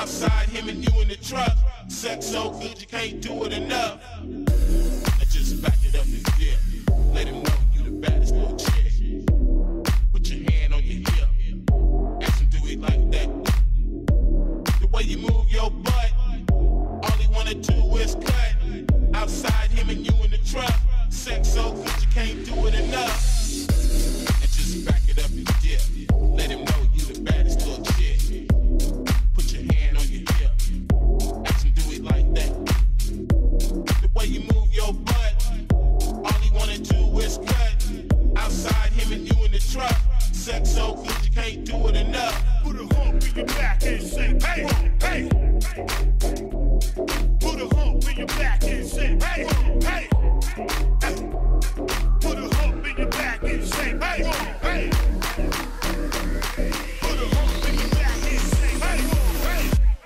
Outside, him and you in the truck. Sex so good you can't do it enough. Let's just back it up and dip. Let him know you the baddest little chick. Put your hand on your hip. Ask him do it like that. The way you move your butt, all he wanna do is cut. Outside, him and you in the truck. Sex so good you can't do it enough. And just back it up and dip. Let him know you the baddest little chick. Put your hand on your hip. Ask him do it like that. The way you move your butt, all he wanna do is cut. Outside, him and you in the truck. Sex so good you can't do it enough. Put a hump in your back and say, hey, hey. Put a hump in your back and say, hey, hey. Put a hump in your back and say, hey, hey. Put a hump in your back and say, hey, hey.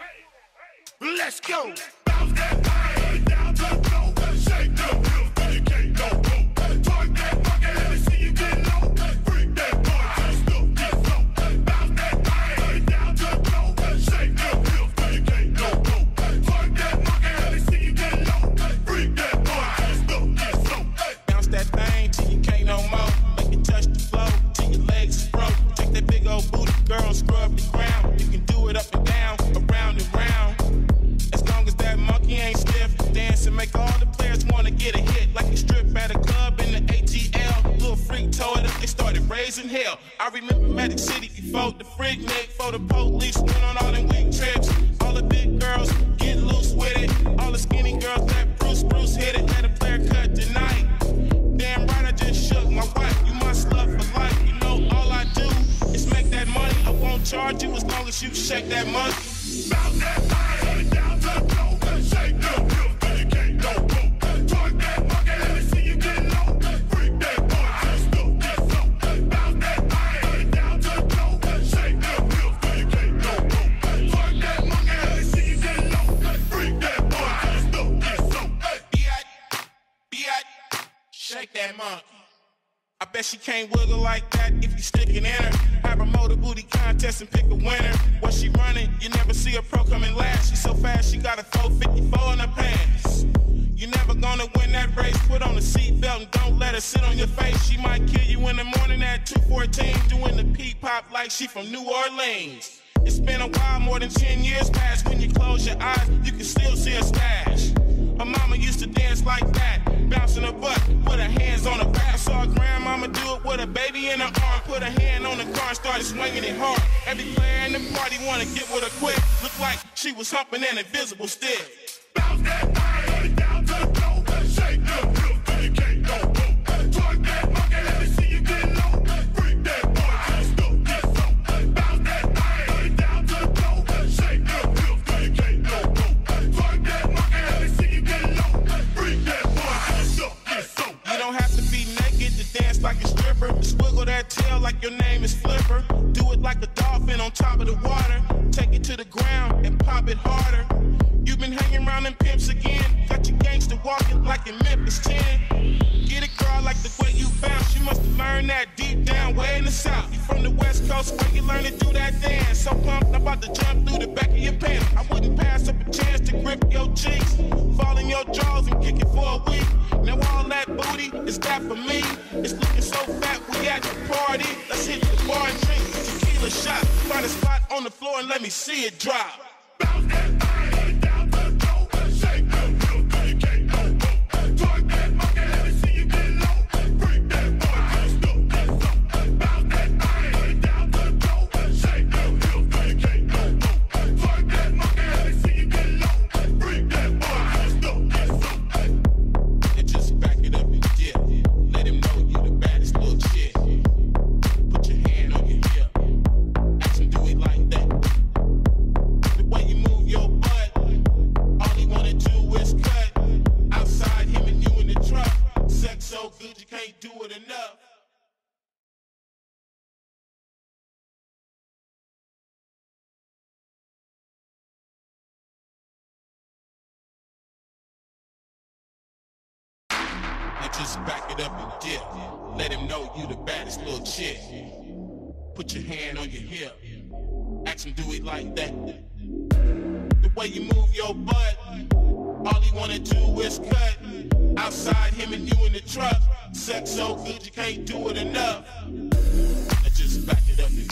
Let's go. Bounce that thing down to the floor. Shake the hips till you can't go low. Twerk that fucking, let me see you get low. Freak that boy, just look, get low. Bounce that thing down to the floor. Shake the hips till you can't go low. Twerk that fucking, let me see you get low. Freak that boy, just look, get low. Bounce that thing till you can't no more. Make it touch the floor till your legs is broke. Take that big old booty, girl, scrub the ground. You can do it up and down, around and round. As long as that monkey ain't stiff, dance and make all the players wanna get a hit. Like you strip at a club in the ATL. Little freak tore it up, they started raising hell. I remember Magic City before the freak nick, before the police went on all them week trips. All the big girls get loose with it. All the skinny girls let Bruce hit it. Let a player cut tonight. Damn right, I just shook my wife. You my slut for life. You know all I do is make that money. I won't charge you as long as you shake that monkey. Bounce that thing down to the floor. Shake the hips till you can't go low. Twerk that fucking, let me see you get low. Freak that boy, just look, get low. Bounce that thing down to the floor. Shake the hips till you can't go low. Twerk that monkey, let me see you get low. Freak that boy, just look, get low. Be-at, shake that monkey. I bet she can't wiggle like that if you stick it in her. Have a motor booty contest and pick a winner. What she running, you never see a pro coming last. She so fast, she got a 454 in her pants. You never gonna win that race. Put on a seatbelt and don't let her sit on your face. She might kill you in the morning at 2:14, doing the pee-pop like she from New Orleans. It's been a while, more than 10 years past. When you close your eyes, you can still see her stash. Her mama used to dance like that, bouncing her butt, put her hands on her back. I saw her grandmama do it with a baby in her arm. Put her hand on the car and started swinging it hard. Every player in the party wanna get with her quick. Looked like she was humping an invisible stick. Bounce that thing down to the floor. Shake the hips till you can't go low. Twerk that monkey, let me see you get low. Freak that boy, just look, get low. Bounce that thing down to the floor. Shake the hips till you can't go low. Twerk that monkey, let me see you get low. Freak that boy, just look, get low. You don't have to be naked to dance like a stripper. Swiggle that tail like your name is Flipper. Do it like a dolphin on top of the water. Take it to the ground and pop it harder. You've been hanging around them pimps again. Got your gangster walking like in Memphis 10. Get it, girl, like the way you bounce. You must have learned that deep down way in the south. You from the west coast where you learn to do that dance. So pumped, I'm about to jump through the back of your pants. I wouldn't pass up a chance to grip your cheeks, fall in your jaws and kick it for a week. Now all that booty is that for me. It's looking so fat, we at the party. Let's hit the bar and drink tequila shot. Find a spot on the floor and let me see it drop. Bounce that thing down to the floor. Shake the hips till you can't go low. Twerk that monkey, let me see you get low. Freak that boy, just look, get low. Bounce that thing down to the floor. Shake the hips till you can't go low. Twerk that monkey, let me see you get low. Freak that boy, just look, get low. And just back it up and dip. Let him know you the baddest little chick. Put your hand on your hip. Ask him do it like that. The way you move your butt, all he wanna do is cut. Outside, him and you in the truck. Sex so good you can't do it enough. Now just back it up and dip. Let him know you the baddest little chick. Put your hand on your hip. Ask him do it like that. way you move your butt. All he wanna do is cut. Outside, him and you in the truck. Sex so good you can't do it enough. Now just back it up and